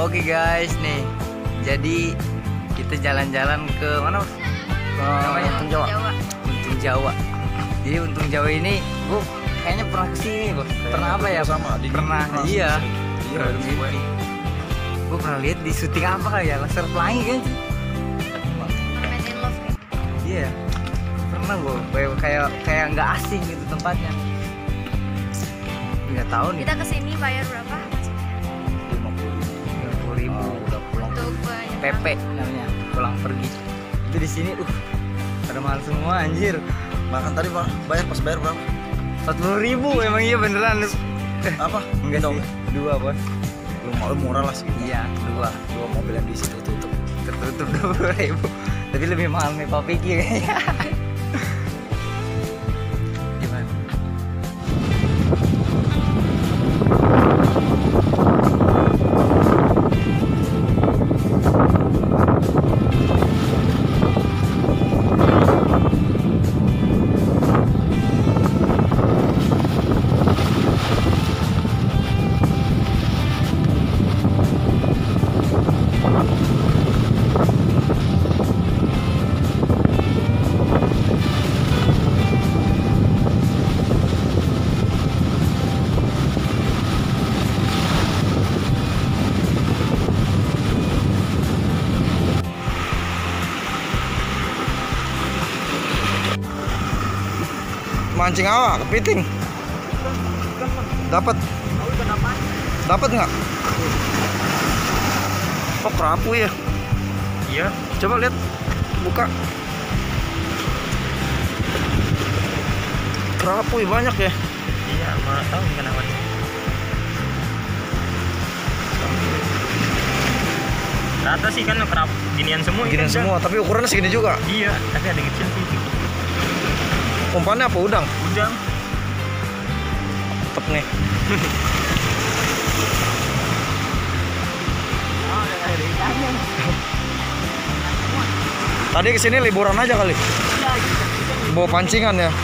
Oke guys, nih. Jadi kita jalan-jalan ke mana, Bos? Namanya Untung Jawa. Untung Jawa. Jadi Untung Jawa ini gue kayaknya pernah kesini, Bos. Pernah apa ya? Sama di Pernah. Iya. Iya, Gue pernah lihat di syuting apa kali ya? Laser Pelangi kan? Permen in Love kayak. Iya. Pernah gue kayak nggak asing gitu tempatnya. Nggak tahu nih. Kita kesini bayar berapa? 50.000 udah pulang. Untuk PP namanya, pulang pergi. Itu di sini pada mahal semua anjir. Makan tadi Pak, pas bayar berapa? 40.000 emang iya beneran. Apa? Enggak Dong. sih, 2 bos. Lu murah lah sih. Iya, 2 mobil yang di situ tutup. tertutup 20.000. Tapi lebih mahal nih Pak Piki kayaknya. Gimana? Mancing apa? Kepiting. Dapat. Dapat nggak? Oh, kerapu ya? Iya. Coba lihat. Buka. Kerapu ya, banyak ya? Iya, mana tahu kenapa. Rata sih kan kerap ginian semua. Gini semua, tapi ukurannya segini juga. Iya, tapi ada yang kecil sih. Umpannya apa? Udang? Udang. Mantep nih. Tadi kesini liburan aja kali. Bawa pancingan ya.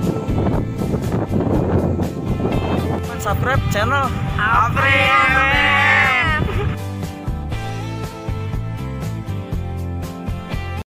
Subscribe channel Apri.